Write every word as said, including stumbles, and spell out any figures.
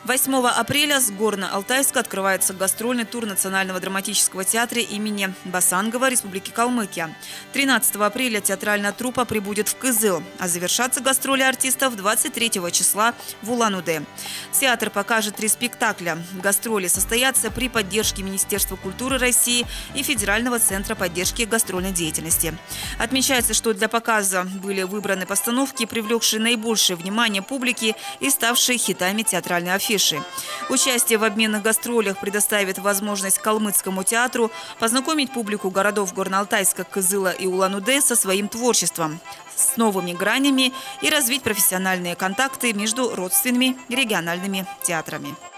восьмого апреля с Горно-Алтайска открывается гастрольный тур Национального драматического театра имени Басангова Республики Калмыкия. тринадцатого апреля театральная труппа прибудет в Кызыл, а завершатся гастроли артистов двадцать третьего числа в Улан-Удэ. Театр покажет три спектакля. Гастроли состоятся при поддержке Министерства культуры России и Федерального центра поддержки гастрольной деятельности. Отмечается, что для показа были выбраны постановки, привлекшие наибольшее внимание публики и ставшие хитами театральной афиши. Участие в обменных гастролях предоставит возможность Калмыцкому театру познакомить публику городов Горно-Алтайска, Кызыла и Улан-Удэ со своим творчеством, с новыми гранями и развить профессиональные контакты между родственными региональными театрами.